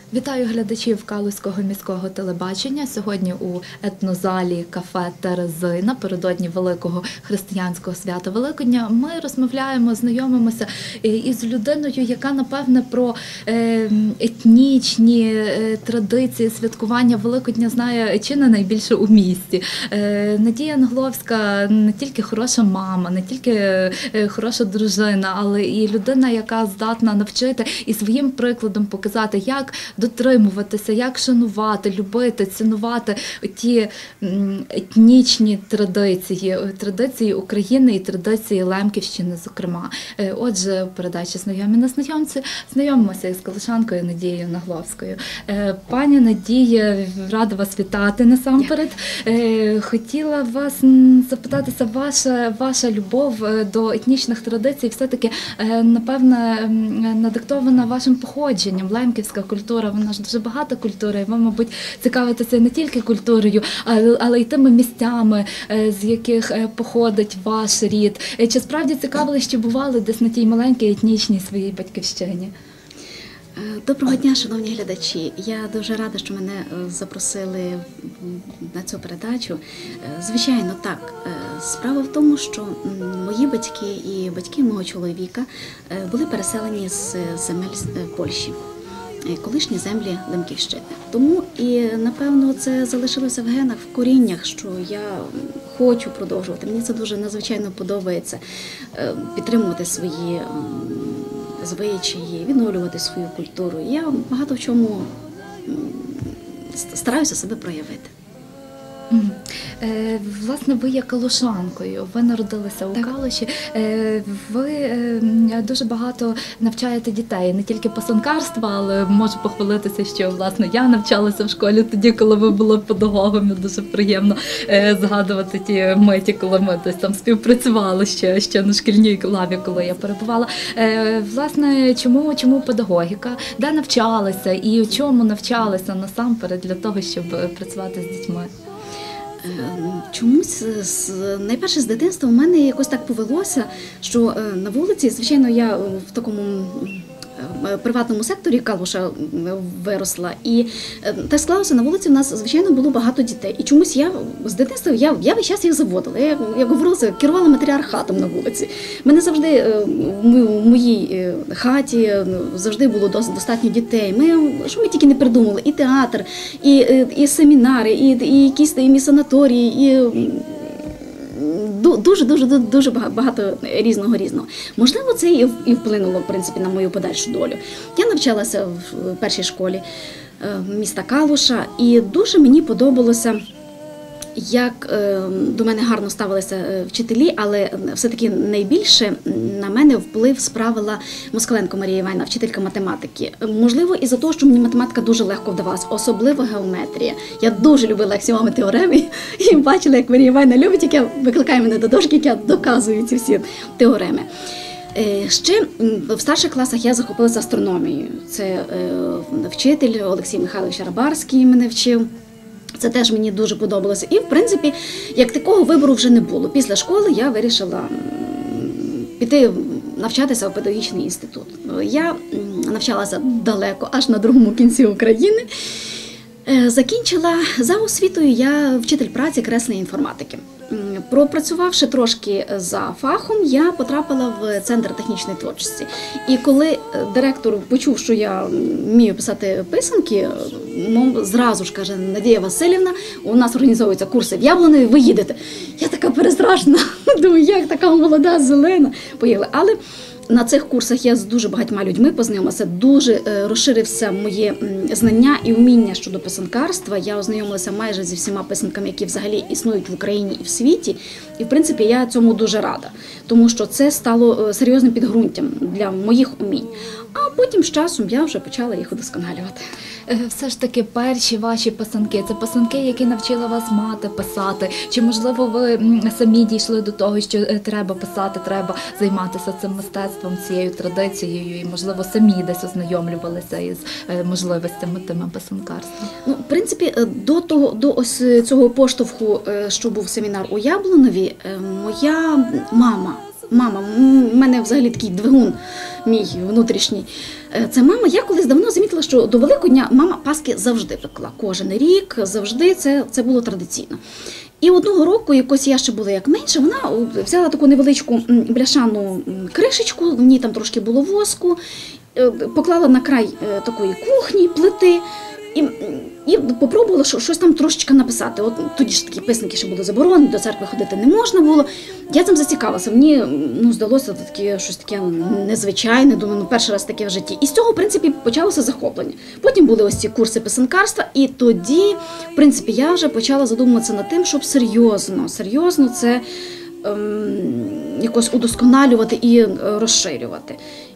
Вітаю глядачів Калузького міського телебачення. Сьогодні у етнозалі кафе «Терези» напередодні великого християнського свята Великодня ми розмовляємо, знайомимося із людиною, яка, напевне, про етнічні традиції святкування Великодня знає чи не найбільше у місті. Надія Нагловська не тільки хороша мама, не тільки хороша дружина, але і людина, яка здатна навчити і своїм прикладом показати, як дотримуватися, як шанувати, любити, цінувати ті етнічні традиції України і традиції Лемківщини, зокрема. Отже, у передачі «Знайомі незнайомці» знайомимося із калушанкою Надією Нагловською. Пані Надія, рада вас вітати насамперед. Хотіла вас запитатися, ваша любов до етнічних традицій все-таки, напевне, надиктована вашим походженням. Лемківська культура, вона ж дуже багата культура, і ви, мабуть, цікавитеся не тільки культурою, але й тими місцями, з яких походить ваш рід. Чи справді цікавились, чи бували десь на тій маленькій етнічній своїй батьківщині? Доброго дня, шановні глядачі. Я дуже рада, що мене запросили на цю передачу. Звичайно, так. Справа в тому, що мої батьки і батьки мого чоловіка були переселені з земель Польщі, колишні землі Лемківщини. Тому і, напевно, це залишилося в генах, в коріннях, що я хочу продовжувати. Мені це дуже надзвичайно подобається, підтримувати свої звичаї, відновлювати свою культуру. Я багато в чому стараюся себе проявити. Власне, ви є калушанкою, ви народилися у Калуші, ви дуже багато навчаєте дітей, не тільки писанкарства, але можу похвалитися, що, власне, я навчалася в школі тоді, коли ви були педагогом, і дуже приємно згадувати ті миті, коли ми десь там співпрацювали ще на шкільній лаві, коли я перебувала. Власне, чому педагогіка? Де навчалися і чому навчалися насамперед для того, щоб працювати з дітьми? Чомусь найперше з дитинства у мене якось так повелося, що на вулиці, звичайно, я в такому приватному секторі Калуша виросла, і так склалося, на вулиці у нас, звичайно, було багато дітей. І чомусь я з дитинства, я весь час їх заводила. Я, як говорилося, керувала матріархатом на вулиці. Мене завжди, в моїй хаті завжди було достатньо дітей. Що ми тільки не придумали, і театр, і семінари, і якісь і санаторії, і дуже багато різного. Можливо, це і вплинуло, в принципі, на мою подальшу долю. Я навчалася в першій школі міста Калуша, і дуже мені подобалося, як до мене гарно ставилися вчителі, але все-таки найбільше на мене вплив справила Москаленко Марія Іванівна, вчителька математики. Можливо, із-за того, що мені математика дуже легко вдавалася, особливо геометрія. Я дуже любила аксіоми, теореми, і бачила, як Марія Іванівна любить, як я викликаю мене до дошки, як я доказую ці всі теореми. Ще в старших класах я захопилася астрономією. Це вчитель Олексій Михайлович Рабарський мене вчив. Це теж мені дуже подобалося. І, в принципі, як такого вибору вже не було. Після школи я вирішила піти навчатися в педагогічний інститут. Я навчалася далеко, аж на другому кінці України. Закінчила за освітою я вчитель праці кресленої інформатики. Пропрацювавши трошки за фахом, я потрапила в Центр технічної творчості. І коли директор почув, що я вмію писати писанки, зразу ж каже: Надія Василівна, у нас організовуються курси в Яблунові, ви їдете. Я така перестрашна, думаю, як така молода, зелена. Поїхала. Але на цих курсах я з дуже багатьма людьми познайомилася, дуже розширився моє знання і вміння щодо писанкарства. Я ознайомилася майже зі всіма писанками, які взагалі існують в Україні і в світі. І, в принципі, я цьому дуже рада, тому що це стало серйозним підґрунтям для моїх умінь. А потім з часом я вже почала їх удосконалювати. Все ж таки, перші ваші писанки – це писанки, які навчила вас мати писати? Чи, можливо, ви самі дійшли до того, що треба писати, треба займатися цим мистецтвом, цією традицією, і, можливо, самі десь ознайомлювалися із можливостями тими писанкарства? Ну, в принципі, до ось цього поштовху, що був семінар у Яблунові, моя мама мама, в мене взагалі такий двигун мій внутрішній. Це мама, я колись давно замітила, що до Великодня мама паски завжди пекла. Кожен рік, завжди це було традиційно. І одного року, якось я ще була як менше, вона взяла таку невеличку бляшану кришечку, в ній там трошки було воску, поклала на край такої кухні, плити, і попробувала щось там трошечки написати. От тоді ж такі писанки ще були заборонені, до церкви ходити не можна було. Я цим зацікавилася. Мені здалося щось таке незвичайне, думаю, перший раз таке в житті. І з цього, в принципі, почалося захоплення. Потім були ось ці курси писанкарства, і тоді, в принципі, я вже почала задумуватися над тим, щоб серйозно це якось удосконалювати і розширювати.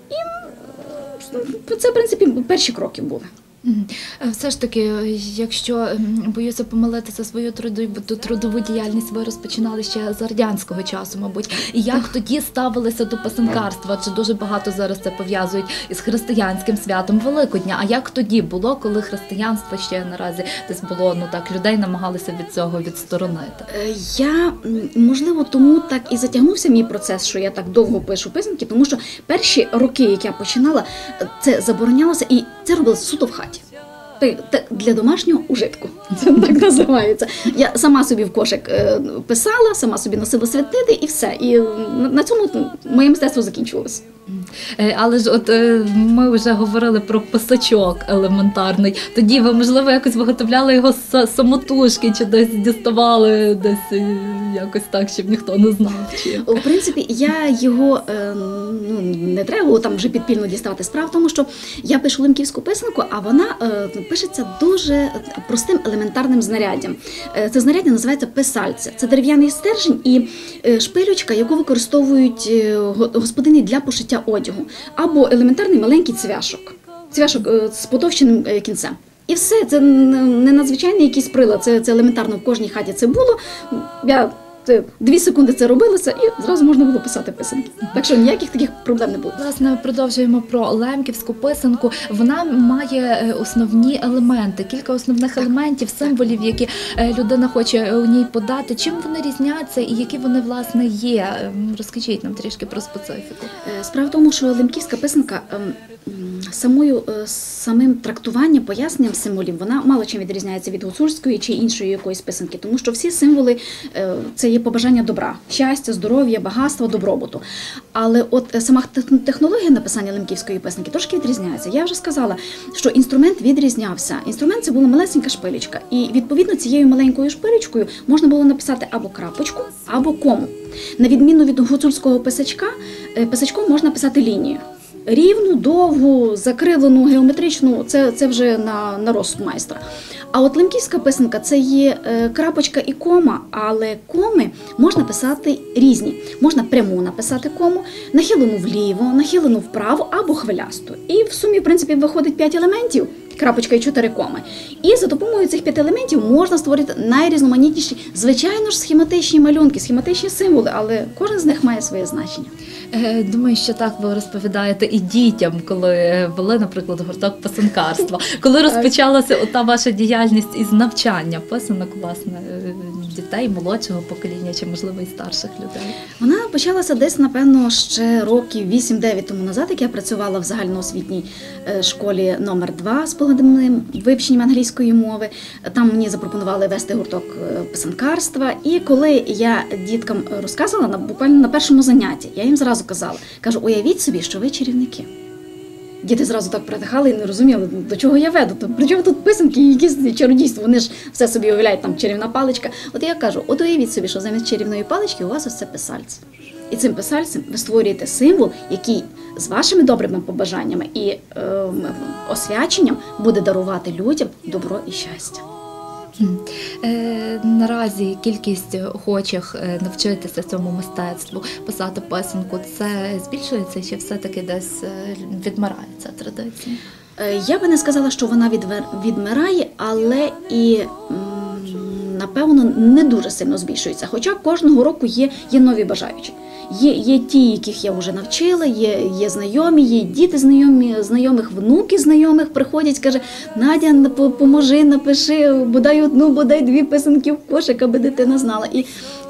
І це, в принципі, перші кроки були. Все ж таки, якщо, боюся помилитися, свою трудову діяльність ви розпочинали ще з радянського часу, мабуть. І як тоді ставилися до писанкарства? Адже дуже багато зараз це пов'язують із християнським святом Великодня. А як тоді було, коли християнство ще наразі десь було, людей намагалися від цього відсторонити? Я, можливо, тому так і затягнувся мій процес, що я так довго пишу писанки, тому що перші роки, як я починала, це заборонялося і це робилося суто в хаті. Для домашнього ужитку, це так називається. Я сама собі в кошик писала, сама собі носила святити і все. І на цьому моє мистецтво закінчувалося. Але ж от ми вже говорили про писачок елементарний. Тоді ви, можливо, якось виготовляли його самотужки, чи десь діставали, десь якось так, щоб ніхто не знав? Чи... В принципі, я його не треба було там вже підпільно діставати. Справа в тому, що я пишу лемківську писанку, а вона пишеться дуже простим елементарним знаряддям. Це знаряддя називається писальце. Це дерев'яний стержень і шпилючка, яку використовують господині для пошиття одягу. Або елементарний маленький цвяшок з потовщеним кінцем. І все, це не надзвичайний якийсь прилад, це елементарно в кожній хаті це було. Я 2 секунди це робилося і зразу можна було писати писанки. Так що ніяких таких проблем не було. Власне, продовжуємо про лемківську писанку. Вона має основні елементи, кілька основних елементів, символів, які людина хоче у ній подати. Чим вони різняться і які вони, власне, є? Розкажіть нам трішки про специфіку. Справа в тому, що лемківська писанка самим трактуванням, поясненням символів, вона мало чим відрізняється від гуцульської чи іншої якоїсь писанки, тому що всі символи – це є побажання добра, щастя, здоров'я, багатства, добробуту. Але от сама технологія написання лемківської писанки трошки відрізняється. Я вже сказала, що інструмент відрізнявся. Інструмент – це була малесенька шпилечка. І, відповідно, цією маленькою шпилечкою можна було написати або крапочку, або кому. На відміну від гуцульського писачком можна писати лінію. Рівну, довгу, закривлену, геометричну – це вже на розсуд майстра. А от лемківська писанка – це є крапочка і кома, але коми можна писати різні. Можна пряму написати кому, нахилену вліво, нахилену вправо або хвилясту. І в сумі, в принципі, виходить 5 елементів, крапочка і 4 коми. І за допомогою цих 5 елементів можна створити найрізноманітніші, звичайно ж, схематичні малюнки, схематичні символи, але кожен з них має своє значення. Думаю, що так ви розповідаєте і дітям, коли вели, наприклад, гурток писанкарства. Коли розпочалася ота ваша діяльність із навчання писанок, власне, дітей молодшого покоління чи, можливо, і старших людей? Вона почалася десь, напевно, ще років 8-9 тому назад, як я працювала в загальноосвітній школі номер 2 з поглибленим вивченням англійської мови. Там мені запропонували вести гурток писанкарства. І коли я діткам розказувала, буквально на першому занятті, я їм зразу казала, кажу, уявіть собі, що ви чарівники. Діти зразу так притихали і не розуміли, до чого я веду. При чому тут писанки і якісь чародійство? Вони ж все собі уявляють, там чарівна паличка. От я кажу, от уявіть собі, що замість чарівної палички у вас ось це писальце. І цим писальцем ви створюєте символ, який з вашими добрими побажаннями і освяченням буде дарувати людям добро і щастя. Наразі кількість охочих навчитися цьому мистецтву, писати писанку, це збільшується чи все-таки десь відмирає ця традиція? Я би не сказала, що вона відмирає, але і, напевно, не дуже сильно збільшується. Хоча кожного року є нові бажаючі. Є ті, яких я вже навчила, є знайомі, є діти знайомих, внуки знайомих приходять, каже, Надя, поможи, напиши, бодай 1, бодай 2 писанки в кошик, аби дитина знала. І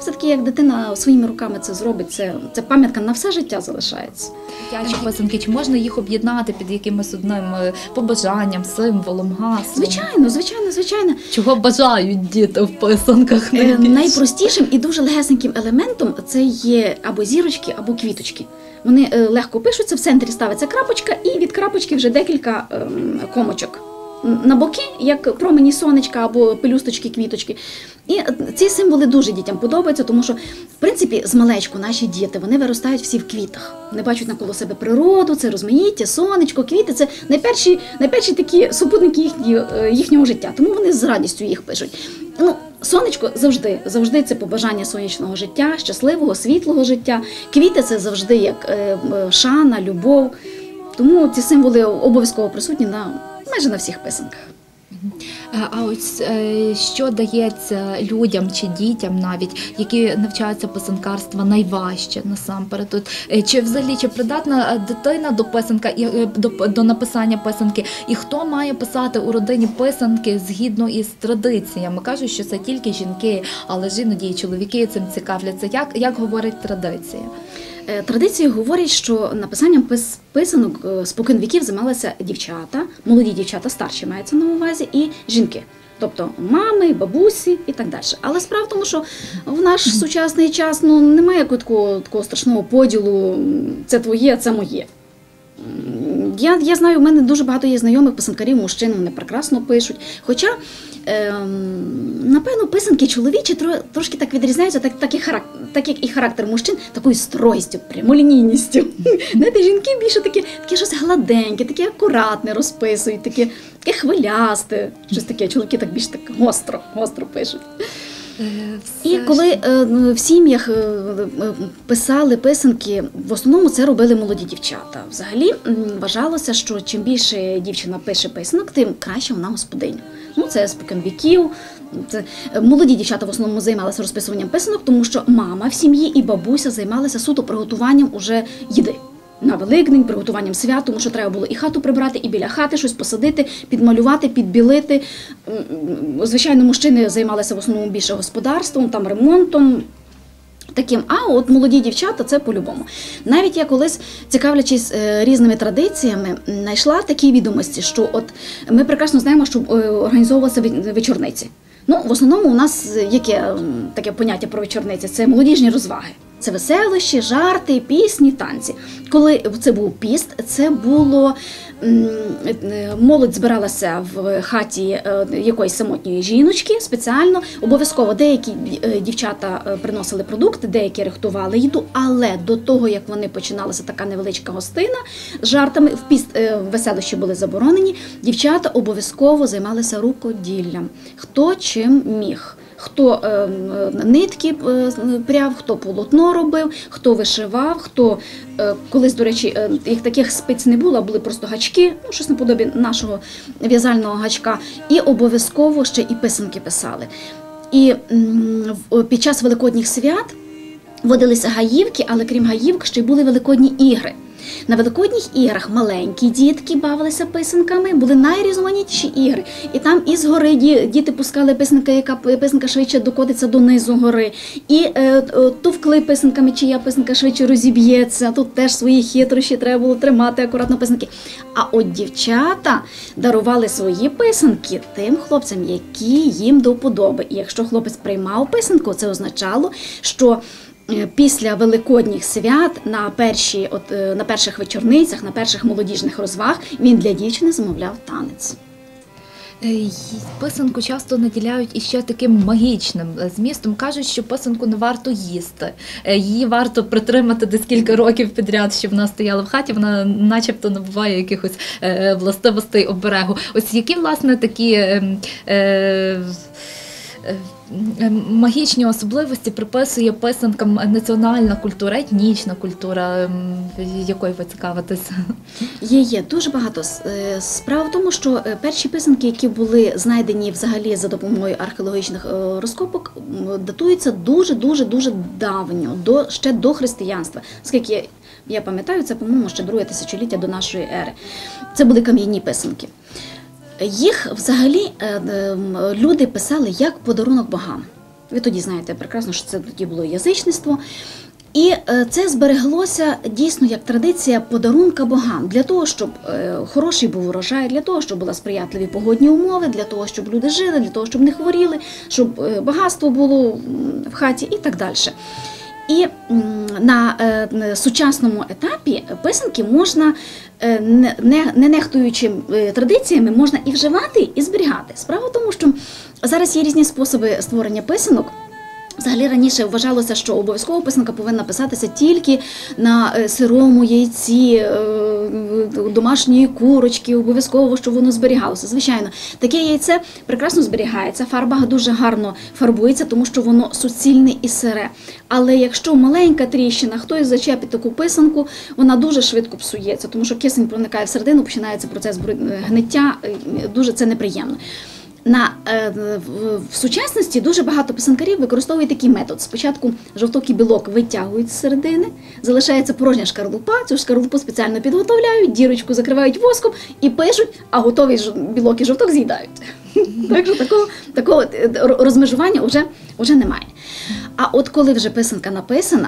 Все-таки, як дитина своїми руками це зробить, це пам'ятка на все життя залишається. Дитячі писанки, чи можна їх об'єднати під якимось одним побажанням, символом, гаслом? Звичайно. Чого бажають діти в писанках найбільше? Найпростішим і дуже легесеньким елементом це є або зірочки, або квіточки. Вони легко пишуться, в центрі ставиться крапочка, і від крапочки вже декілька комочок. На боки, як промені сонечка або пелюсточки, квіточки. І ці символи дуже дітям подобаються, тому що, в принципі, з малечку наші діти, вони виростають всі в квітах. Вони бачать навколо себе природу, це розмаїття, сонечко, квіти – це найперші такі супутники їхнього життя, тому вони з радістю їх пишуть. Сонечко завжди це побажання сонячного життя, щасливого, світлого життя. Квіти – це завжди як шана, любов. Тому ці символи обов'язково присутні майже на всіх писанках. А ось що дається людям чи дітям навіть, які навчаються писанкарства, найважче насамперед? Чи взагалі чи придатна дитина до писанка і до написання писанки? І хто має писати у родині писанки згідно із традиціями? Кажуть, що це тільки жінки, але ж іноді і чоловіки цим цікавляться. Як говорить традиція? Традиції говорять, що написанням писанок споконвіків займалися дівчата, молоді дівчата, старші мається на увазі, і жінки. Тобто мами, бабусі і так далі. Але справа в тому, що в наш сучасний час немає такого страшного поділу «це твоє, це моє». Я знаю, у мене дуже багато є знайомих писанкарів, мужчин, вони прекрасно пишуть. Хоча, напевно, писанки чоловічі трошки так відрізняються, так як і характер мужчин, такою строгістю, прямолінійністю. Знаєте, жінки більше таке щось гладеньке, таке акуратне розписують, таке хвилясте, щось таке, чоловіки так більш так гостро пишуть. І коли в сім'ях писали писанки, в основному це робили молоді дівчата. Взагалі вважалося, що чим більше дівчина пише писанок, тим краще вона господиня. Це споконвіків. Молоді дівчата в основному займалися розписуванням писанок, тому що мама в сім'ї і бабуся займалися суто приготуванням уже їди. На Великдень, приготуванням свят, тому що треба було і хату прибрати, і біля хати щось посадити, підмалювати, підбілити. Звичайно, мужчини займалися в основному більше господарством, там ремонтом. Таким, а от молоді дівчата це по-любому. Навіть я колись, цікавлячись різними традиціями, знайшла такі відомості, що от ми прекрасно знаємо, що організовувалися вечорниці. В основному у нас яке таке поняття про вечорниці? Це молодіжні розваги. Це веселощі, жарти, пісні, танці. Коли це був піст, це було молодь збиралася в хаті якоїсь самотньої жіночки спеціально. Обов'язково деякі дівчата приносили продукти, деякі рихтували їду, але до того, як вони починалася така невеличка гостина з жартами, в піст веселощі були заборонені, дівчата обов'язково займалися рукоділлям. Хто чим міг. Хто нитки пряв, хто полотно робив, хто вишивав, хто колись, до речі, їх таких спиць не було, були просто гачки, щось наподобі нашого в'язального гачка, і обов'язково ще і писанки писали. І під час великодніх свят водилися гаївки, але крім гаївок ще й були великодні ігри. На великодніх іграх маленькі дітки бавилися писанками, були найрізноманітніші ігри. І там із гори діти пускали писанка, яка писанка швидше докотиться до низу гори. І товкли писанками, чия писанка швидше розіб'ється. Тут теж свої хитрощі, треба було тримати акуратно писанки. А от дівчата дарували свої писанки тим хлопцям, які їм до вподоби. І якщо хлопець приймав писанку, це означало, що після великодніх свят на перших вечорницях, на перших молодіжних розваг він для дівчини замовляв танець. Писанку часто наділяють іще таким магічним змістом. Кажуть, що писанку не варто їсти. Її варто притримати десь кілька років підряд, щоб вона стояла в хаті, вона начебто набуває якихось властивостей оберегу. Ось які, власне, такі магічні особливості приписує писанкам національна культура, етнічна культура, якою ви цікавитесь? Є дуже багато. Справа в тому, що перші писанки, які були знайдені взагалі за допомогою археологічних розкопок, датуються дуже давньо, ще до християнства. Оскільки я пам'ятаю, це, по-моєму, ще друге тисячоліття до нашої ери. Це були кам'яні писанки. Їх взагалі люди писали як подарунок богам. Ви тоді знаєте прекрасно, що це тоді було язичництво. І це збереглося дійсно як традиція подарунка богам, для того, щоб хороший був урожай, для того, щоб були сприятливі погодні умови, для того, щоб люди жили, для того, щоб не хворіли, щоб багатство було в хаті і так далі. І на сучасному етапі писанки можна, не нехтуючи традиціями, можна і вживати, і зберігати. Справа в тому, що зараз є різні способи створення писанок. Взагалі раніше вважалося, що обов'язково писанка повинна писатися тільки на сирому яйці, домашньої курочки, обов'язково, щоб воно зберігалося. Звичайно, таке яйце прекрасно зберігається, фарба дуже гарно фарбується, тому що воно суцільне і сире. Але якщо маленька тріщина, хтось зачепить таку писанку, вона дуже швидко псується, тому що кисень проникає всередину, починається процес гниття, дуже це неприємно. В сучасності дуже багато писанкарів використовують такий метод. Спочатку жовток і білок витягують з середини, залишається порожня шкарлупа, цю шкарлупу спеціально підготовляють, дірочку закривають воском і пишуть, а готовий білок і жовток з'їдають. Так що такого розмежування вже немає. А от коли вже писанка написана,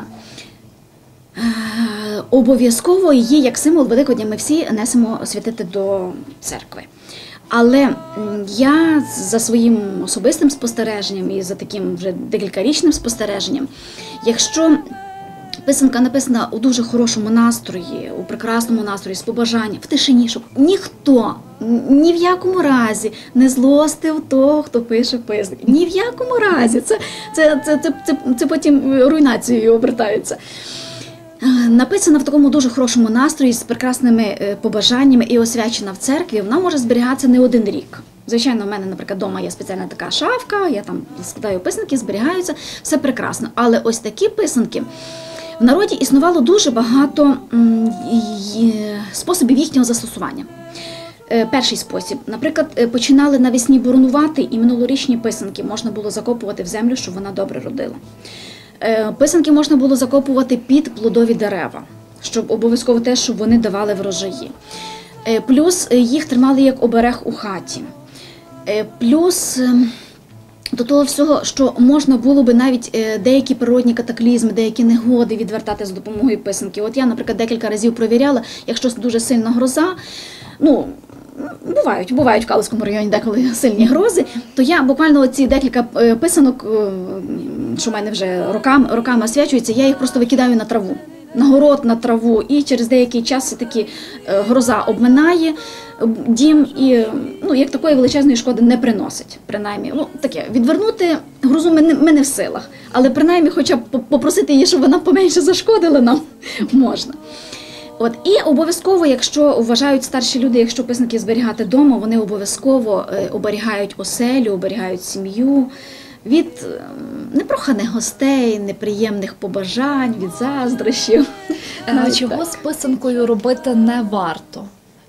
обов'язково її як символ Великодня ми всі несемо святити до церкви. Але я за своїм особистим спостереженням і за таким вже декількарічним спостереженням, якщо писанка написана у дуже хорошому настрої, у прекрасному настрої, з побажанням, в тишині, щоб ніхто ні в якому разі не злостив того, хто пише писанки. Ні в якому разі. Це потім руйнацією обертається. Написана в такому дуже хорошому настрої, з прекрасними побажаннями і освячена в церкві, вона може зберігатися не один рік. Звичайно, в мене, наприклад, вдома є спеціальна така шафка, я там складаю писанки, зберігаються, все прекрасно. Але ось такі писанки, в народі існувало дуже багато способів їхнього застосування. Перший спосіб. Наприклад, починали навесні боронувати, і минулорічні писанки можна було закопувати в землю, щоб вона добре родила. Писанки можна було закопувати під плодові дерева, щоб обов'язково те, щоб вони давали врожаї. Плюс їх тримали як оберег у хаті. Плюс до того всього, що можна було би навіть деякі природні катаклізми, деякі негоди відвертати з допомогою писанки. От я, наприклад, декілька разів провіряла, якщо дуже сильна гроза, бувають в Калузькому районі деколи сильні грози, то я буквально оці декілька писанок, що в мене вже роками освячуються, я їх просто викидаю на траву, на город, на траву, і через деякий час все-таки гроза обминає дім і як такої величезної шкоди не приносить. Принаймні, відвернути грозу ми не в силах, але принаймні хоча б попросити її, щоб вона поменше зашкодила нам, можна. І обов'язково, якщо вважають старші люди, якщо писанки зберігати вдома, вони обов'язково оберігають оселю, оберігають сім'ю від непроханих гостей, неприємних побажань, від заздрощів. Чого з писанкою робити не варто,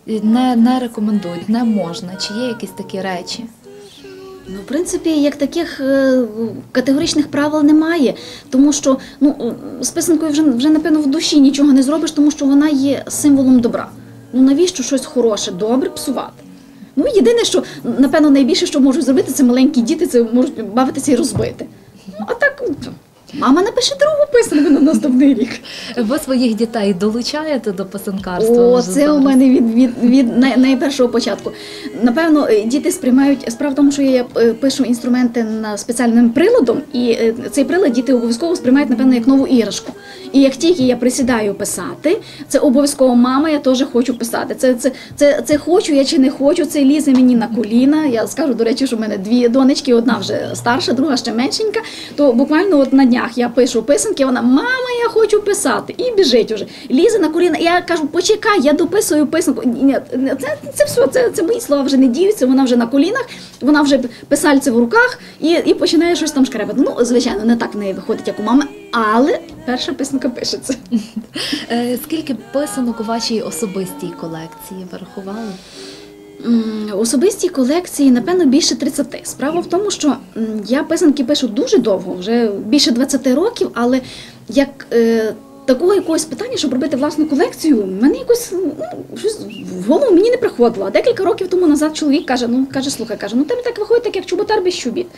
не рекомендують, не можна? Чи є якісь такі речі? В принципі, як таких категоричних правил немає, тому що з писанкою вже, напевно, в душі нічого не зробиш, тому що вона є символом добра. Навіщо щось хороше, добре псувати? Єдине, що, напевно, найбільше, що можуть зробити, це маленькі діти, це можуть бавитися і розбити. А так, мама напише другу писанку на наступний рік. Ви своїх дітей долучаєте до писанкарства? Це у мене від найпершого початку. Напевно, діти сприймають, справа в тому, що я пишу інструменти спеціальним приладом, і цей прилад діти обов'язково сприймають, напевно, як нову іграшку. І як тільки я присідаю писати, це обов'язково мама, я теж хочу писати. Це хочу я чи не хочу, це лізе мені на коліна. Я скажу, до речі, що в мене дві донечки, одна вже старша, друга ще меншенька, то буквально на днях я пишу писанки, вона: мама, я хочу писати, і біжить уже, лізе на коліна. Я кажу: почекай, я дописую писанку. Ні, це все, це мої слова вже не діються, вона вже на колінах, вона вже писальце в руках і починає щось там шкребати. Звичайно, не так в неї виходить, як у мами, але перша писанка пишеться. Скільки писанок у вашій особистій колекції ви рахували? У особистій колекції, напевно, більше 30. Справа в тому, що я писанки пишу дуже довго, вже більше 20 років, але як такого якогось питання, щоб робити власну колекцію, мене якось щось в голову мені не приходило. А декілька років тому назад чоловік каже: слухай, тебе так виходить, так як чоботар без чобіт.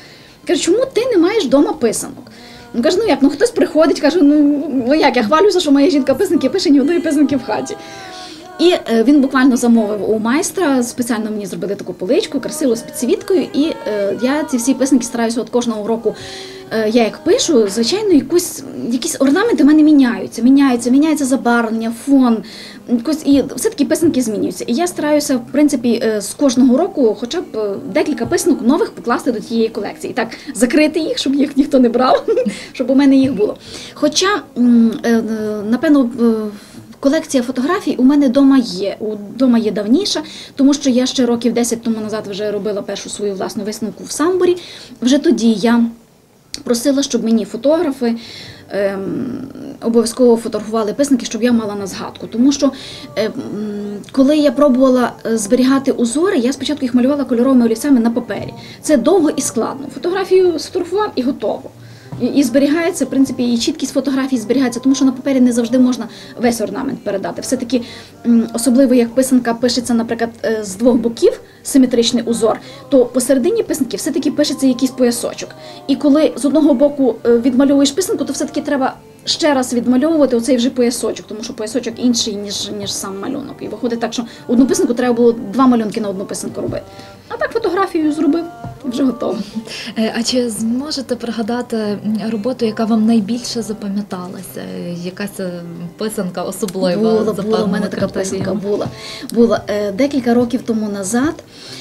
Каже, чому ти не маєш вдома писанок? Він каже, хтось приходить, каже, як, я хвалюся, що моя жінка писанки пише, ні одної писанки в хаті. І він буквально замовив у майстра, спеціально мені зробили таку поличку, красиву, з підсвіткою, і я ці всі писанки стараюся от кожного року, я як пишу, звичайно, якісь орнаменти в мене міняються забарвлення, фон, і все-таки писанки змінюються. І я стараюся, в принципі, з кожного року хоча б декілька писанок нових покласти до тієї колекції. Так, закрити їх, щоб їх ніхто не брав, щоб у мене їх було. Хоча, напевно, колекція фотографій у мене вдома є давніша, тому що я ще років 10 тому назад вже робила першу свою власну виставку в Самборі. Вже тоді я просила, щоб мені фотографи обов'язково фотографували писанки, щоб я мала на згадку. Тому що коли я пробувала зберігати узори, я спочатку їх малювала кольоровими олівцями на папері. Це довго і складно. Фотографію сфотографував і готово. І зберігається, в принципі, і чіткість фотографій зберігається, тому що на папері не завжди можна весь орнамент передати. Все-таки, особливо як писанка пишеться, наприклад, з двох боків, симетричний узор, то посередині писанки все-таки пишеться якийсь поясочок. І коли з одного боку відмальовуєш писанку, то все-таки треба ще раз відмальовувати оцей вже поясочок, тому що поясочок інший, ніж сам малюнок. І виходить так, що одну писанку треба було 2 малюнки на одну писанку робити. А так фотографію зробив, і вже готово. А чи зможете пригадати роботу, яка вам найбільше запам'яталася? Якась писанка особлива? Була, у мене така писанка була. Декілька років тому назад,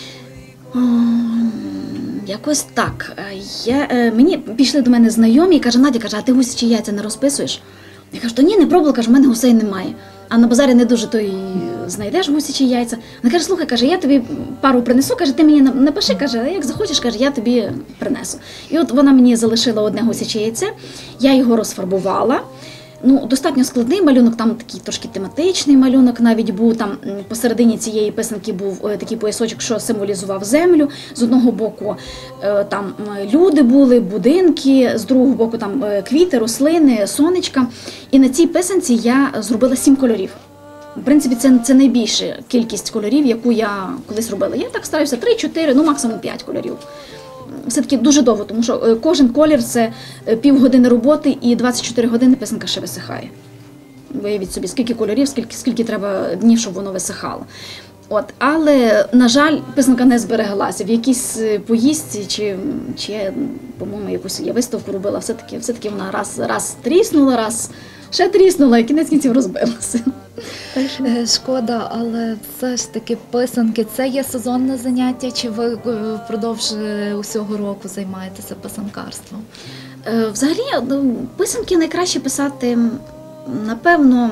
якось так, мені пішли до мене знайомі і каже, Надя, а ти гусячі яйця не розписуєш? Я кажу, ні, не пробувала, кажу, в мене гусей немає. А на базарі не дуже то й знайдеш гусячі яйця. Вона каже, слухай, каже, я тобі пару принесу, каже, ти мені напиши, каже, як захочеш, каже, я тобі принесу. І от вона мені залишила одне гусяче яйце, я його розфарбувала. Достатньо складний малюнок, там такий трошки тематичний малюнок навіть був, там посередині цієї писанки був такий поясочок, що символізував землю, з одного боку там люди були, будинки, з другого боку там квіти, рослини, сонечка. І на цій писанці я зробила 7 кольорів. В принципі, це найбільша кількість кольорів, яку я колись робила. Я так стараюся 3-4, максимум 5 кольорів. Все-таки дуже довго, тому що кожен колір – це півгодини роботи і 24 години писанка ще висихає. Виявіть собі, скільки кольорів, скільки треба днів, щоб воно висихало. Але, на жаль, писанка не збереглася. В якійсь поїздці, чи я, по-моєму, якусь я виставку робила, все-таки вона раз тріснула, раз ще тріснула і кінець кінців розбилася. Шкода, але все ж таки писанки – це є сезонне заняття, чи ви впродовж усього року займаєтеся писанкарством? Взагалі, писанки найкраще писати, напевно,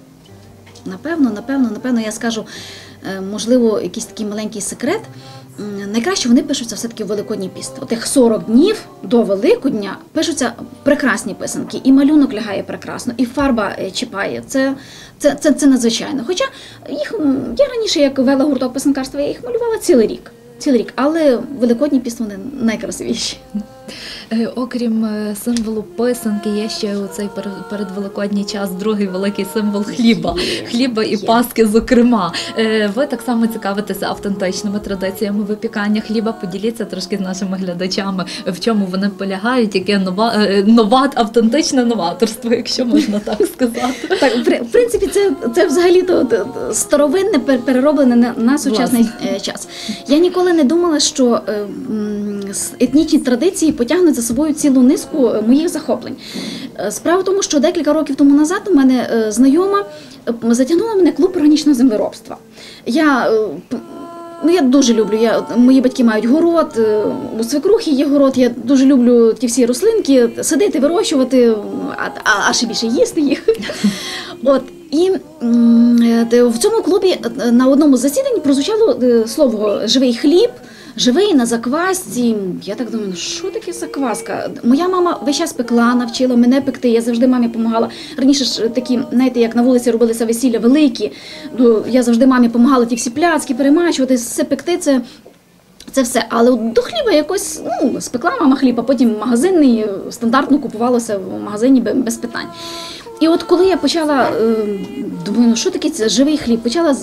я скажу, можливо, якийсь такий маленький секрет. Найкраще вони пишуться все-таки в Великодній піст. Отих 40 днів до Великодня пишуться прекрасні писанки. І малюнок лягає прекрасно, і фарба чіпає. Це надзвичайно. Хоча я раніше, як вела гурток писанкарства, я їх малювала цілий рік. Але Великодній піст вони найкрасивіші. Окрім символу писанки, є ще у цей передвеликодній час другий великий символ хліба. Хліба і Паски, зокрема. Ви так само цікавитеся автентичними традиціями випікання хліба. Поділіться трошки з нашими глядачами, в чому вони полягають, яке автентичне новаторство, якщо можна так сказати. Так, в принципі, це взагалі-то старовинне, перероблене на сучасний час. Я ніколи не думала, що етнічні традиції потягнуть за собою цілу низку моїх захоплень. Справа в тому, що декілька років тому назад у мене знайома затягнула мене клуб органічного землеробства. Я дуже люблю, мої батьки мають город, у свекрухи є город, я дуже люблю ті всі рослинки, садити, вирощувати, а ще більше їсти їх. І в цьому клубі на одному з засідань прозвучало слово «живий хліб», «живий на заквасці». Я так думаю, що таке закваска? Моя мама весь час пекла, навчила мене пекти, я завжди мамі допомагала. Раніше ж такі, знаєте, як на вулиці робилися весілля великі, я завжди мамі допомагала ті всі пляцки перемачувати, все пекти, це все. Але до хліба якось, спекла мама хліб, а потім магазинний, стандартно купувалося в магазині без питань. І от коли я почала, думаю, що таке це живий хліб, почала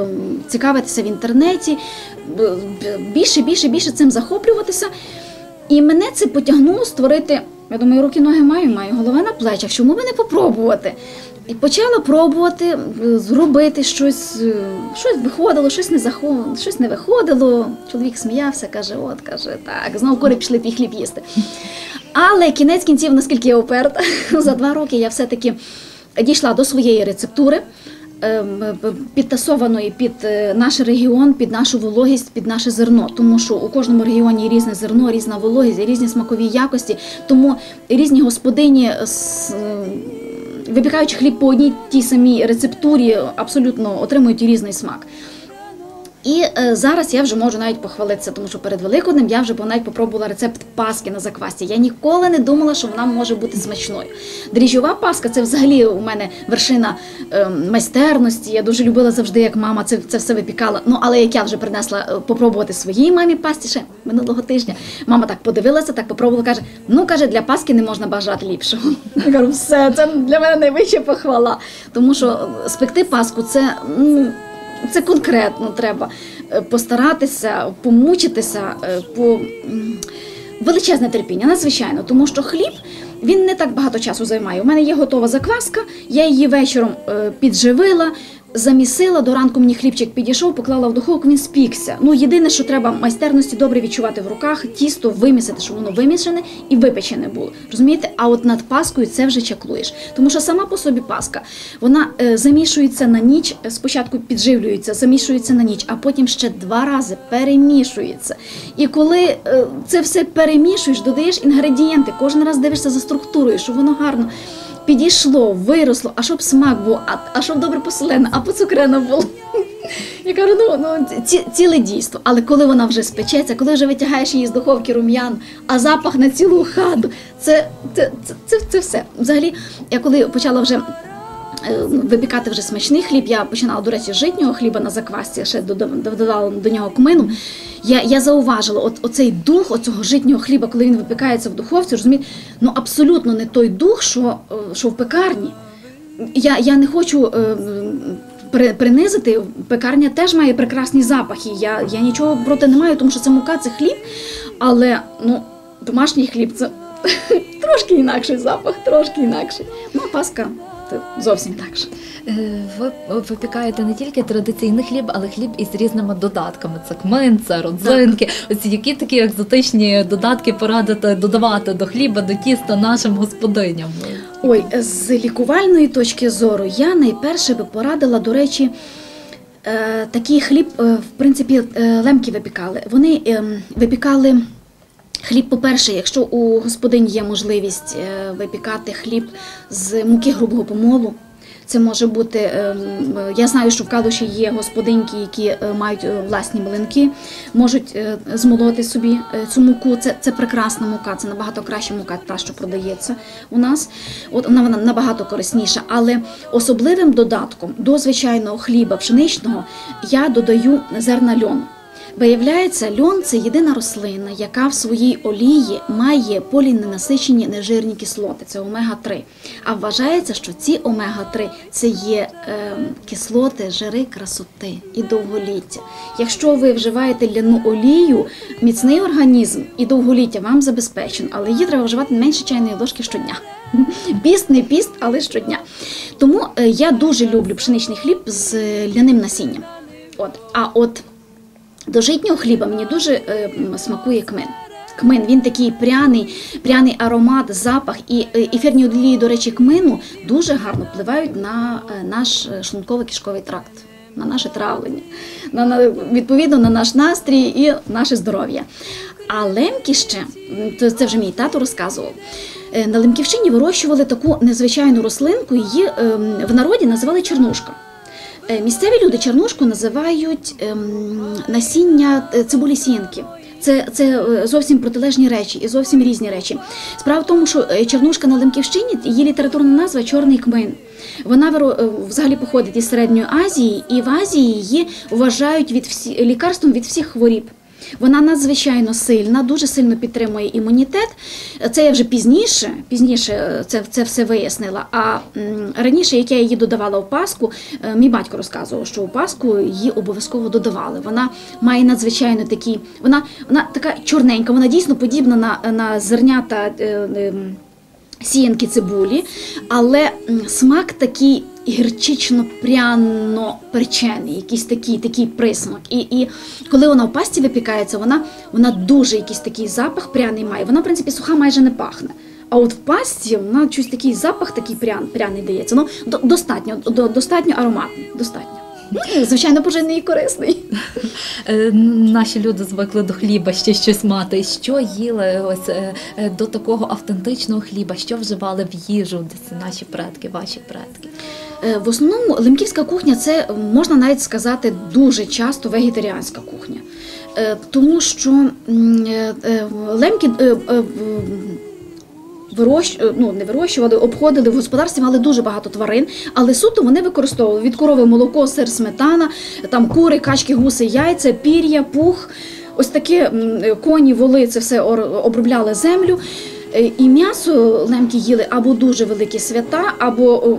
цікавитися в інтернеті, більше цим захоплюватися. І мене це потягнуло створити, я думаю, руки-ноги маю, голова на плечах, чому би не попробувати? І почала пробувати зробити щось виходило, щось не виходило. Чоловік сміявся, каже, так, знову кури пішли твій хліб їсти. Але кінець кінців, наскільки я уперта, за 2 роки я все-таки дійшла до своєї рецептури, підтасованої під наш регіон, під нашу вологість, під наше зерно. Тому що у кожному регіоні різне зерно, різна вологість, різні смакові якості, тому різні господині, випікаючи хліб по одній тій самій рецептурі, абсолютно отримують різний смак. І зараз я вже можу навіть похвалитися, тому що перед Великоднем я вже навіть попробувала рецепт паски на заквасці. Я ніколи не думала, що вона може бути смачною. Дріжджова паска – це взагалі у мене вершина майстерності. Я дуже любила завжди, як мама це все випікала. Ну, але як я вже принесла попробувати своїй мамі пасті ще минулого тижня, мама так подивилася, так попробувала, каже, для паски не можна бажати ліпшого. Я кажу, все, це для мене найвища похвала. Тому що спекти паску – це конкретно треба постаратися, помучитися, величезне терпіння, надзвичайно, тому що хліб, він не так багато часу займає. У мене є готова закваска, я її вечором підживила, замісила, до ранку мені хлібчик підійшов, поклала в духовку, він спікся. Єдине, що треба майстерності добре відчувати в руках, тісто вимісити, щоб воно вимішане і випечене було. Розумієте? А от над паскою це вже чаклуєш. Тому що сама по собі паска, вона замішується на ніч, спочатку підживлюється, замішується на ніч, а потім ще 2 рази перемішується. І коли це все перемішуєш, додаєш інгредієнти, кожен раз дивишся за структурою, щоб воно гарно підійшло, виросло, а щоб смак був, а щоб добре посолено, а поцукрено було. Я кажу, ціле дійство. Але коли вона вже спечеться, коли вже витягаєш її з духовки рум'ян, а запах на цілу хату, це все. Взагалі, я коли почала вже випікати вже смачний хліб, я починала, до речі, з житнього хліба на заквасці, ще додала до нього кмину. Я зауважила, оцей дух оцього житнього хліба, коли він випікається в духовці, розумієте, абсолютно не той дух, що в пекарні. Я не хочу принизити, пекарня теж має прекрасні запахи, я нічого проти не маю, тому що це мука, це хліб, але домашній хліб – це трошки інакший запах, трошки інакший. А паска – зовсім так же. Ви випікаєте не тільки традиційний хліб, але хліб із різними додатками. Це кмин, це родзинки. Ось які такі екзотичні додатки порадите додавати до хліба, до тіста нашим господиням? Ой, з лікувальної точки зору я найперше би порадила, до речі, такий хліб, в принципі, лемки випікали. Вони випікали хліб, по-перше, якщо у господині є можливість випікати хліб з муки грубого помолу, це може бути, я знаю, що в Калуші є господинки, які мають власні млинки, можуть змолоти собі цю муку, це прекрасна мука, це набагато краща мука, та, що продається у нас, вона набагато корисніша, але особливим додатком до звичайного хліба пшеничного я додаю зерна льону. Виявляється, льон – це єдина рослина, яка в своїй олії має поліненасичені нежирні кислоти, це омега-3. А вважається, що ці омега-3 – це є кислоти, жири красоти і довголіття. Якщо ви вживаєте ляну олію, міцний організм і довголіття вам забезпечено, але її треба вживати не менше чайної ложки щодня. Піст, не піст, але щодня. Тому я дуже люблю пшеничний хліб з ляним насінням. До житнього хліба мені дуже смакує кмин. Кмин, він такий пряний аромат, запах. І ефірні олії, до речі, кмину дуже гарно впливають на наш шлунково-кишковий тракт, на наше травлення, відповідно на наш настрій і наше здоров'я. А лемки ще, це вже мій тато розказував, на Лемківщині вирощували таку незвичайну рослинку, її в народі називали чернушка. Місцеві люди чернушку називають насіння цибулі сіянки. Це зовсім протилежні речі і зовсім різні речі. Справа в тому, що чернушка на Лемківщині, її літературна назва – чорний кмин. Вона взагалі походить із Середньої Азії, і в Азії її вважають лікарством від всіх хворіб. Вона надзвичайно сильна, дуже сильно підтримує імунітет. Це я вже пізніше це все вияснила. А раніше, як я її додавала в паску, мій батько розказував, що у паску її обов'язково додавали. Вона має надзвичайно такі, вона така чорненька, вона дійсно подібна на зернята сіянки цибулі, але смак такий гірчично-пряно-перчений, якийсь такий присмак. І коли вона в пасті випікається, вона дуже якийсь такий запах пряний має. Вона, в принципі, суха майже не пахне. А от в пасті вона щось такий запах такий пряний дається. Ну, достатньо ароматний, достатньо. Ну, звичайно, поживний і корисний. Наші люди звикли до хліба ще щось мати. Що їли ось до такого автентичного хліба? Що вживали в їжу наші предки, ваші предки? В основному лемківська кухня – це, можна навіть сказати, дуже часто вегетаріанська кухня. Тому що лемки не вирощували, обходили в господарстві, мали дуже багато тварин, але суто вони використовували від корови молоко, сир, сметана, там кури, качки, гуси, яйця, пір'я, пух. Ось таке коні, воли, це все обробляли землю. І м'ясо лемки їли або дуже великі свята, або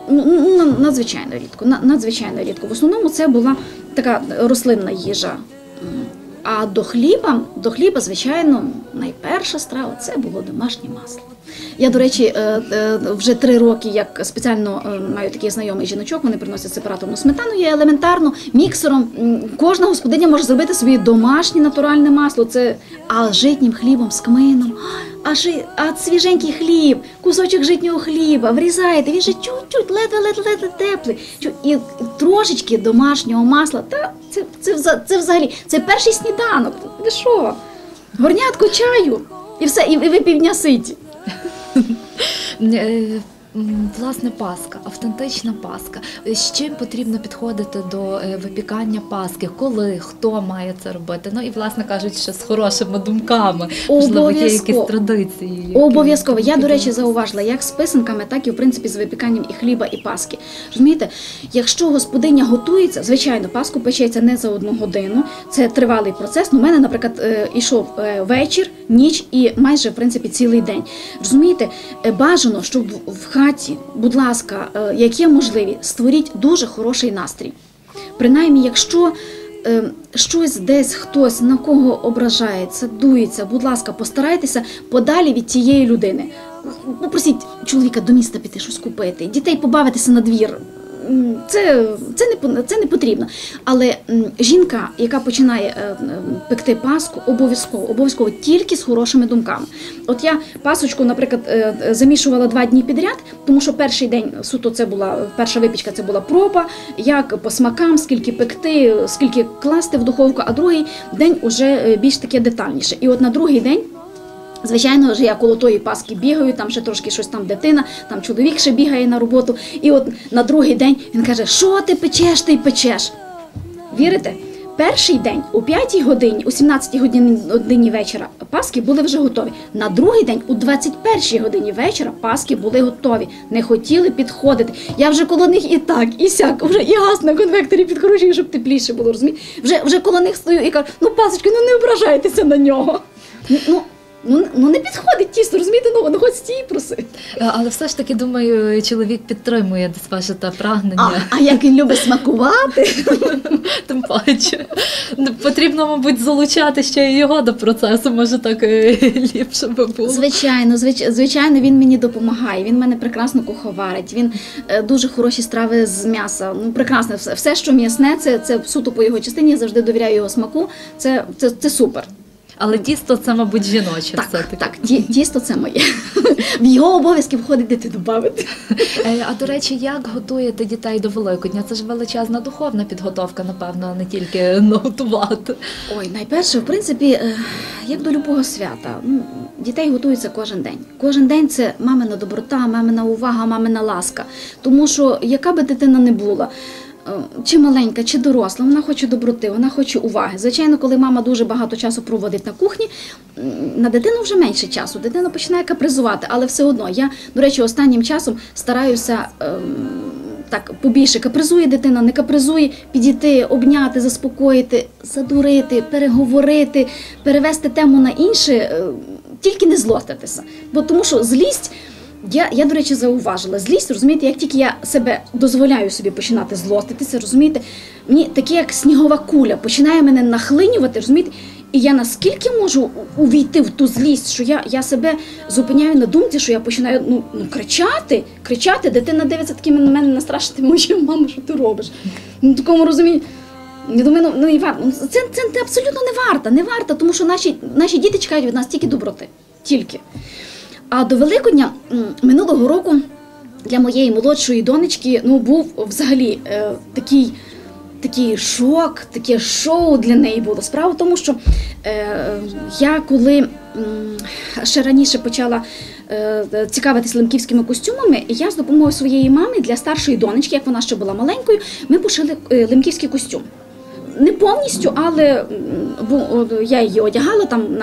надзвичайно рідко. В основному це була така рослинна їжа. А до хліба, звичайно, найперша страва – це було домашнє масло. Я, до речі, вже 3 роки, як спеціально маю таких знайомих жіночок, вони приносять сепараторну сметану, я елементарно, міксером, кожна господиня може зробити собі домашнє натуральне масло, а житнім хлібом з кмином, а свіженький хліб, кусочок житнього хліба, врізаєте, він же чуть-чуть, ледве теплий, і трошечки домашнього масла, це взагалі, це перший сніданок, ви що? Горнятко чаю, і все, і ви півдня ситі. Власне, паска, автентична паска. З чим потрібно підходити до випікання паски? Коли, хто має це робити? Ну і, власне кажуть, що з хорошими думками. Можливо, є якісь традиції. Обов'язково. Я, до речі, зауважила, як з писанками, так і, в принципі, з випіканням і хліба, і паски. Розумієте, якщо господиня готується, звичайно, паску печеться не за 1 годину, це тривалий процес. У мене, наприклад, ішов вечір, ніч і майже, в принципі, цілий день. Розумієте, бажано, щоб в хаті, будь ласка, як є можливі, створіть дуже хороший настрій. Принаймні, якщо щось десь хтось на кого ображається, дується, будь ласка, постарайтеся подалі від тієї людини. Попросіть чоловіка до міста піти щось купити, дітей побавитися на двір. Це не потрібно. Але жінка, яка починає пекти паску, обов'язково тільки з хорошими думками. От я пасочку, наприклад, замішувала 2 дні підряд, тому що перший день суто перша випічка це була проба, як по смакам, скільки пекти, скільки класти в духовку, а другий день уже більш таке детальніше. І от на другий день, звичайно ж, я коло тої паски бігаю, там ще трошки щось там дитина, там чоловік ще бігає на роботу. І от на другий день він каже, що ти печеш, ти печеш. Вірите? Перший день о 5 годині, о 17 годині вечора паски були вже готові. На другий день о 21 годині вечора паски були готові. Не хотіли підходити. Я вже коло них і так, і сяк, вже і газ на конвекторі підкручую, щоб тепліше було, розумієте? Вже коло них стою і кажу, пасочки, не ображайтеся на нього. Не підходить тісто, розумієте, хоч стій проси. Але все ж таки, думаю, чоловік підтримує десь ваше прагнення. А як він любить смакувати. Тим паче. Потрібно, мабуть, залучати ще й його до процесу, може так ліпше би було. Звичайно, він мені допомагає, він мене прекрасно куховарить, він дуже хороші страви з м'яса, прекрасно, все, що м'ясне, це суто по його частині, я завжди довіряю його смаку, це супер. Але тісто це, мабуть, жіноче все-таки. Так, тісто це моє. В його обов'язки входить дитину бавити. А, до речі, як готуєте дітей до Великодня? Це ж величезна духовна підготовка, напевно, не тільки наготувати. Ой, найперше, в принципі, як до любого свята, дітей готуються кожен день. Кожен день це мамина доброта, мамина увага, мамина ласка. Тому що, яка би дитина не була, чи маленька, чи доросла, вона хоче доброти, вона хоче уваги. Звичайно, коли мама дуже багато часу проводить на кухні, на дитину вже менше часу, дитина починає капризувати, але все одно. Я, до речі, останнім часом стараюся так побільше капризує дитина, не капризує, підійти, обняти, заспокоїти, задурити, переговорити, перевести тему на інше, тільки не злоститися. Бо тому що злість, я, до речі, зауважила, злість, розумієте, як тільки я себе дозволяю собі починати злоститися, розумієте, мені таке, як снігова куля, починає мене нахлинювати, розумієте, і я наскільки можу увійти в ту злість, що я себе зупиняю на думці, що я починаю кричати, дитина дивиться такими на мене настрашеними очима, мама, що ти робиш? Ну, такому розумінні. Я думаю, і варто. Це абсолютно не варто, тому що наші діти чекають від нас тільки доброти. Тільки. А до Великодня минулого року для моєї молодшої донечки був взагалі такий шок, таке шоу для неї було. Справа в тому, що я коли ще раніше почала цікавитись лемківськими костюмами, я з допомогою своєї мами для старшої донечки, як вона ще була маленькою, ми пошили лемківський костюм. Не повністю, але я її одягала там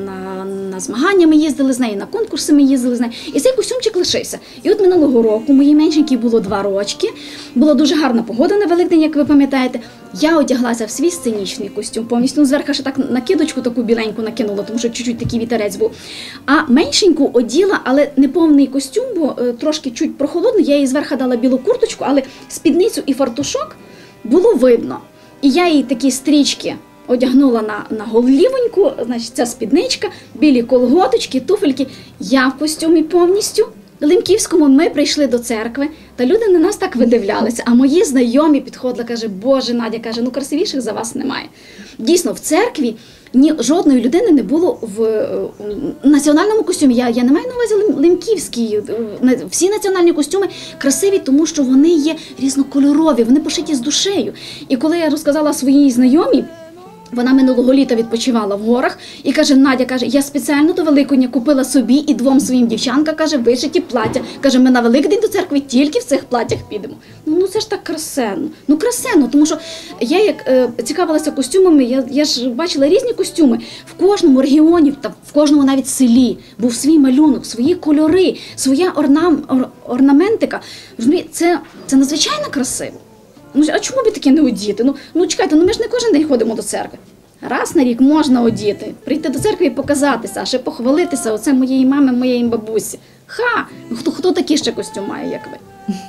на змагання, ми їздили з нею, на конкурси ми їздили з нею. І цей костюмчик лишився. І от минулого року моїй меншенькій було 2 рочки, була дуже гарна погода на Великдень, як ви пам'ятаєте. Я одяглася в свій сценічний костюм, повністю зверху ще так накидочку таку біленьку накинула, тому що чуть-чуть такий вітерець був. А меншеньку оділа, але не повний костюм, бо трошки чуть прохолодно, я їй зверху дала білу курточку, але спідницю і фартушок було видно. І я їй такі стрічки одягнула на голівоньку, значить ця спідничка, білі колготочки, туфельки. Я в костюмі повністю лемківському, ми прийшли до церкви, та люди на нас так видивлялися, а мої знайомі підходили, каже, Боже, Надя, каже, красивіших за вас немає. Дійсно, в церкві жодної людини не було в національному костюмі. Я не маю на увазі лемківський. Всі національні костюми красиві, тому що вони є різнокольорові, вони пошиті з душею. І коли я розказала своїй знайомій, вона минулого літа відпочивала в горах і каже, Надя, каже, я спеціально до Великодня купила собі і 2 своїм дівчаткам, каже, вишиті плаття. Каже, ми на Великдень до церкви тільки в цих платтях підемо. Це ж так красенно. Красенно, тому що я як цікавилася костюмами, я ж бачила різні костюми. В кожному регіоні, в кожному навіть селі був свій малюнок, свої кольори, своя орнаментика. Це надзвичайно красиво. А чому б таке не одіти? Чекайте, ми ж не кожен день ходимо до церкви. Раз на рік можна одіти, прийти до церкви і показатися, а ще похвалитися, оце моєї мами, моєї бабусі. Хто такий ще костюм має, як ви?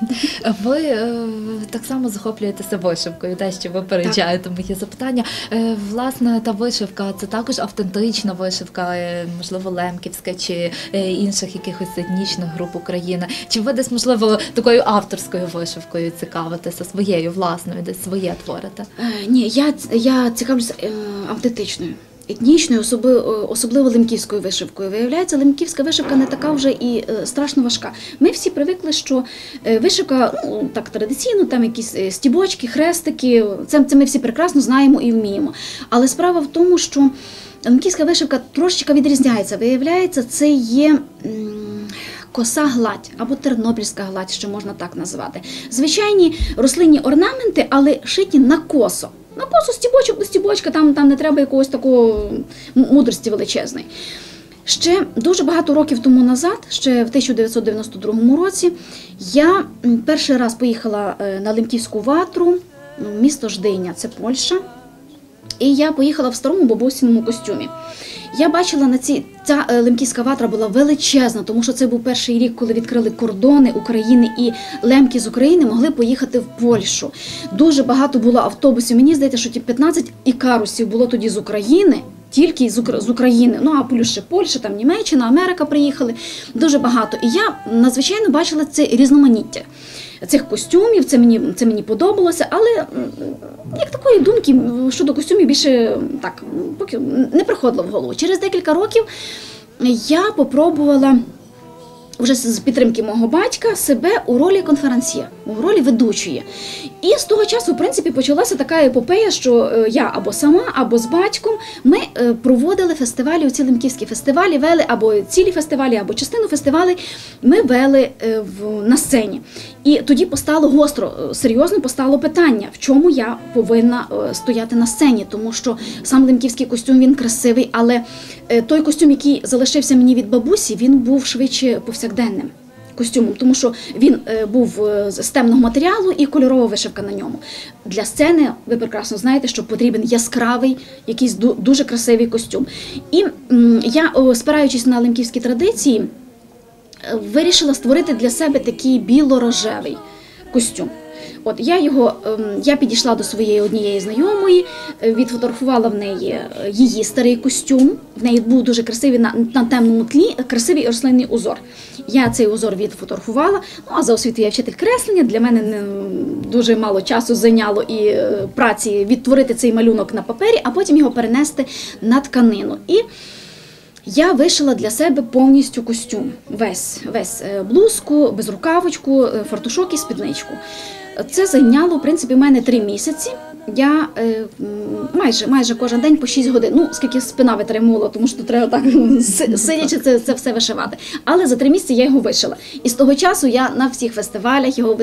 Ви так само захоплюєтеся вишивкою, дещо випереджаєте моє запитання. Власне, та вишивка – це також автентична вишивка, можливо, лемківська чи інших якихось етнічних груп України. Чи ви десь, можливо, такою авторською вишивкою цікавитеся, своєю власною, десь своє творите? Ні, я цікавлюся автентичною. Етнічною, особливо лемківською вишивкою. Виявляється, лемківська вишивка не така вже і страшно важка. Ми всі привикли, що вишивка, так традиційно, там якісь стібочки, хрестики, це ми всі прекрасно знаємо і вміємо. Але справа в тому, що лемківська вишивка трошечки відрізняється. Виявляється, це є коса гладь або тернопільська гладь, що можна так назвати. Звичайні рослинні орнаменти, але шиті на косо. На косу стібочок до стібочка, там не треба якогось такого мудрості величезної. Ще дуже багато років тому назад, ще в 1992 році, я перший раз поїхала на лемківську ватру, місто Ждиня, це Польща, і я поїхала в старому бабусиному костюмі. Я бачила, ця лемківська ватра була величезна, тому що це був перший рік, коли відкрили кордони України, і лемки з України могли поїхати в Польщу. Дуже багато було автобусів, мені здається, що 15 ікарусів було тоді з України, тільки з України, а плюс ще Польща, там Німеччина, Америка приїхали, дуже багато. І я надзвичайно бачила це різноманіття цих костюмів, це мені подобалося, але як такої думки щодо костюмів більше так, поки не приходило в голову. Через декілька років я попробувала вже з підтримки мого батька себе у ролі конферансьє, у ролі ведучої. І з того часу, в принципі, почалася така епопея, що я або сама, або з батьком, ми проводили фестивалі, оці лемківські фестивалі, вели або цілі фестивалі, або частину фестивалей ми вели на сцені. І тоді серйозно постало питання, в чому я повинна стояти на сцені, тому що сам лемківський костюм, він красивий, але той костюм, який залишився мені від бабусі, він був швидше повсякденним. костюмом, тому що він був з темного матеріалу і кольорова вишивка на ньому. Для сцени, ви прекрасно знаєте, що потрібен яскравий, якийсь дуже красивий костюм. І я, спираючись на лемківські традиції, вирішила створити для себе такий біло-рожевий костюм. От я підійшла до своєї однієї знайомої, відфотографувала в неї її старий костюм. В неї був дуже красивий на темному тлі, красивий рослинний узор. Я цей узор відфотографувала, а за освітою я вчитель креслення, для мене дуже мало часу зайняло і праці відтворити цей малюнок на папері, а потім його перенести на тканину. І я вишила для себе повністю костюм, весь блузку, безрукавочку, фартушок і спідничку. Це зайняло, в принципі, в мене 3 місяці. Я майже кожен день по 6 годин, ну, скільки спина витримувала, тому що треба так сидячи це все вишивати. Але за 3 місяці я його вишила. І з того часу я на всіх фестивалях його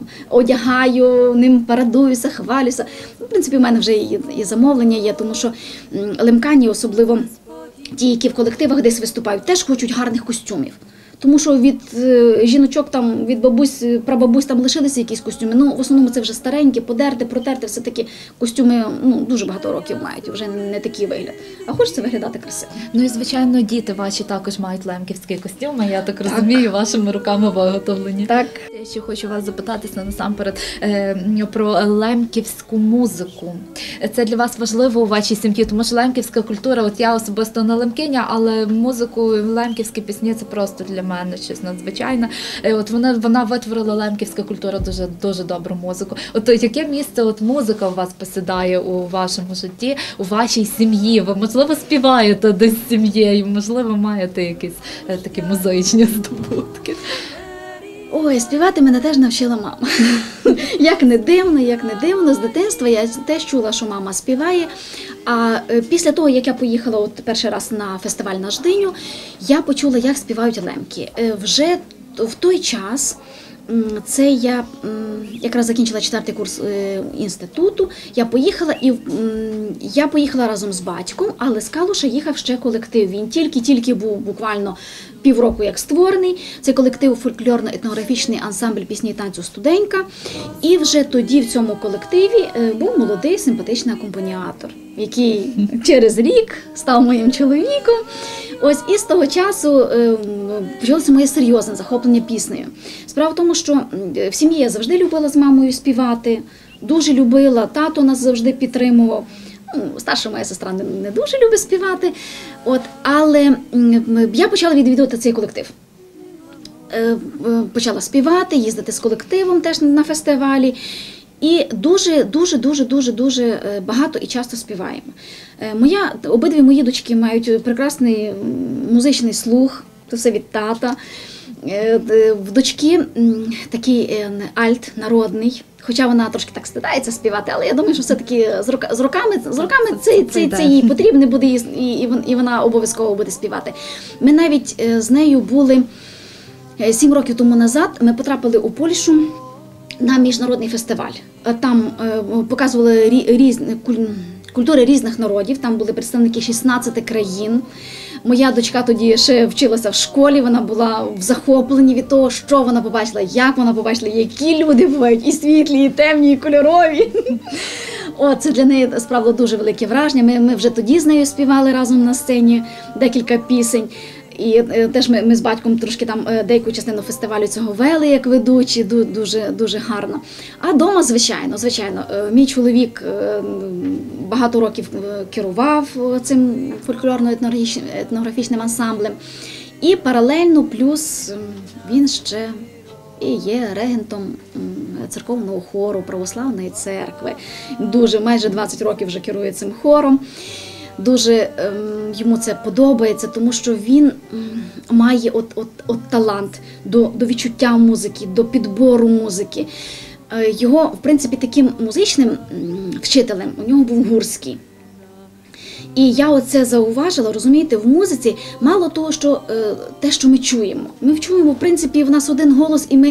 одягаю, ним парадуюся, хвалюся. В принципі, в мене вже і замовлення є, тому що лемкані, особливо ті, які в колективах десь виступають, теж хочуть гарних костюмів. Тому що від жіночок, там, від бабусь, прабабусь там лишилися якісь костюми. Ну, в основному це вже старенькі, подерти, протерти, все-таки костюми дуже багато років мають, вже не такий вигляд. А хочеться виглядати красиво. Ну і, звичайно, діти ваші також мають лемківські костюми, я так розумію, вашими руками виготовлені. Так. Я ще хочу вас запитатися насамперед про лемківську музику. Це для вас важливо у вашій сім'ї, тому що лемківська культура, от я особисто не лемкиня, але музику, лемківські пісні – це просто для мене щось надзвичайне. От вона витворила, лемківська культура, дуже добру музику. От яке місце музика у вас посідає у вашому житті, у вашій сім'ї? Ви, можливо, співаєте десь з сім'єю, можливо, маєте якісь такі музичні здобутки? Ой, співати мене теж навчила мама. Як не дивно, з дитинства я теж чула, що мама співає. А після того, як я поїхала перший раз на фестиваль на Ждиню, я почула, як співають лемки. Вже в той час, це я якраз закінчила 4-й курс інституту, я поїхала разом з батьком, але з Калуша їхав ще колектив. Він тільки був буквально півроку як створений. Це колектив фольклорно-етнографічний ансамбль пісні і танцю «Студенька». І вже тоді в цьому колективі був молодий симпатичний акомпаніатор, який через рік став моїм чоловіком. Ось, і з того часу почалося моє серйозне захоплення піснею. Справа в тому, що в сім'ї я завжди любила з мамою співати, дуже любила, тато нас завжди підтримував. Старша моя сестра не дуже любить співати, але я почала відвідувати цей колектив. Почала співати, їздити з колективом теж на фестивалі. І дуже багато і часто співаємо. Обидві мої дочки мають прекрасний музичний слух, це все від тата. В дочки такий альт народний, хоча вона трошки так стидається співати, але я думаю, що все-таки з роками це їй потрібно буде, і вона обов'язково буде співати. Ми навіть з нею були 7 років тому назад, ми потрапили у Польщу на міжнародний фестиваль. Там показували культури різних народів, там були представники 16 країн. Моя дочка тоді ще вчилася в школі, вона була в захопленні від того, що вона побачила, як вона побачила, які люди бувають, і світлі, і темні, і кольорові. Це для неї справило дуже велике враження. Ми вже тоді з нею співали разом на сцені декілька пісень. І теж ми з батьком трошки там деяку частину фестивалю цього вели, як ведучі, дуже гарно. А вдома, звичайно, мій чоловік багато років керував цим фольклорно-етнографічним ансамблем. І паралельно плюс він ще і є регентом церковного хору Православної церкви. Майже 20 років вже керує цим хором. Дуже йому це подобається, тому що він має талант до відчуття музики, до підбору музики. Його, в принципі, таким музичним вчителем у нього був Гурський. І я оце зауважила, розумієте, в музиці мало того, що те, що ми чуємо. Ми чуємо, в принципі, в нас один голос, і ми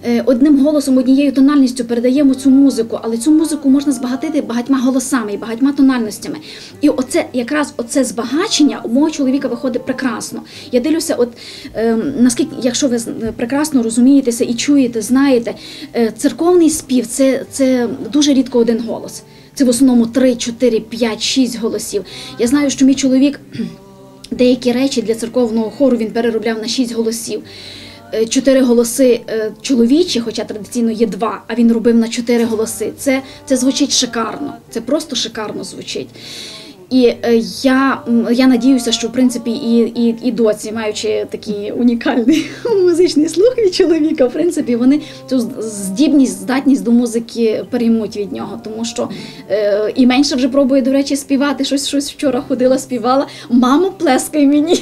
одним голосом, однією тональністю передаємо цю музику, але цю музику можна збагатити багатьма голосами і багатьма тональностями. І якраз оце збагачення у мого чоловіка виходить прекрасно. Я дивлюся, наскільки, якщо ви прекрасно розумієтеся і чуєте, знаєте, церковний спів це дуже рідко один голос. Це в основному 3, 4, 5, 6 голосів. Я знаю, що мій чоловік деякі речі для церковного хору він переробляв на 6 голосів. 4 голоси чоловічі, хоча традиційно є 2, а він робив на 4 голоси. Це звучить шикарно, це просто шикарно звучить. І я надіюся, що в принципі і доці, маючи такий унікальний музичний слух від чоловіка, в принципі, вони цю здатність до музики переймуть від нього, тому що і менше вже пробує, до речі, співати, щось вчора ходила, співала, мамо, плескай мені.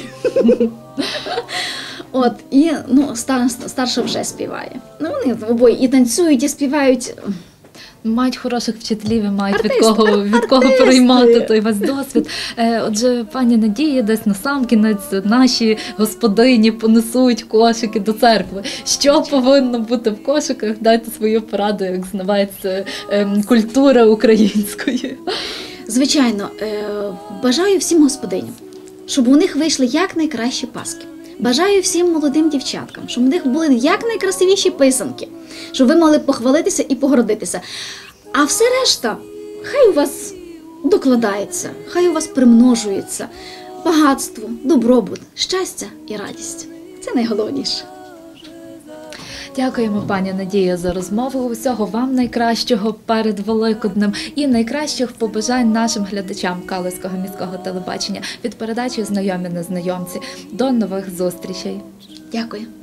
І старша вже співає. Вони обоє і танцюють, і співають. Мають хороших вчителів і мають Артисти. від кого переймати той весь досвід. Отже, пані Надії, десь насамкінець наші господині понесуть кошики до церкви. Що повинно бути в кошиках? Дайте свою пораду, як знавається культура української. Звичайно, бажаю всім господиням, щоб у них вийшли якнайкращі паски. Бажаю всім молодим дівчаткам, щоб у них були якнайкрасивіші писанки, щоб ви могли похвалитися і погордитися. А все решта, хай у вас докладається, хай у вас примножується багатство, добробут, щастя і радість. Це найголовніше. Дякуємо, пані Надія, за розмову. Усього вам найкращого перед Великоднем і найкращих побажань нашим глядачам Калузького міського телебачення від передачі «Знайомі незнайомці». До нових зустрічей. Дякую.